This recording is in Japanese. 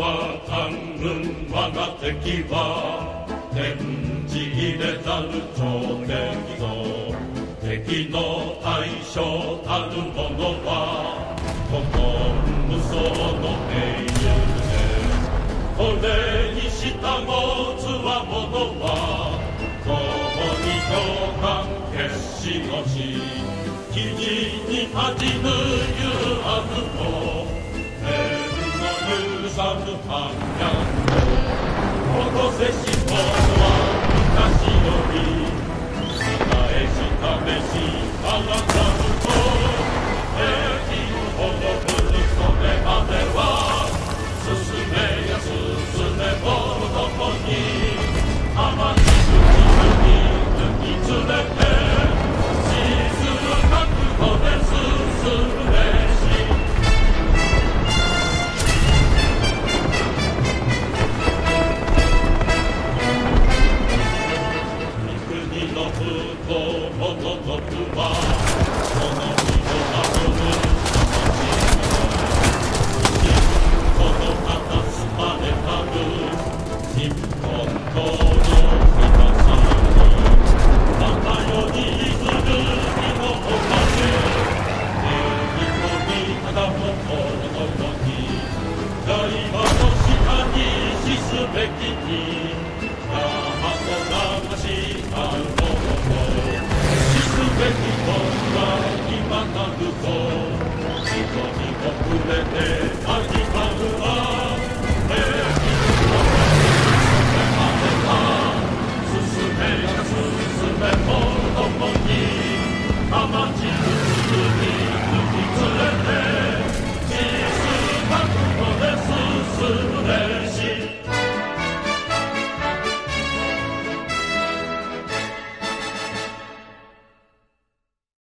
わんぬん我が敵は天地入れざる超敵ぞ。敵の対象たるものは古今無双の英雄で、これに従うつわものは共に共感決死の死、記事に恥じぬゆあずと天の許さぬ反逆を施せし者は昔よりえしためしあらざると敵を滅ぶるそれまでは進めや進めもどこに天に抜き連れて死する覚悟で進むべし。三国の不幸ものぞくはその身を守るこの片すまれたる日本の東にまたより譲る身のおかげ英語にただものに大和の下に死すべきに山と流しあるもの死すべきものは今なるぞ人に遅れて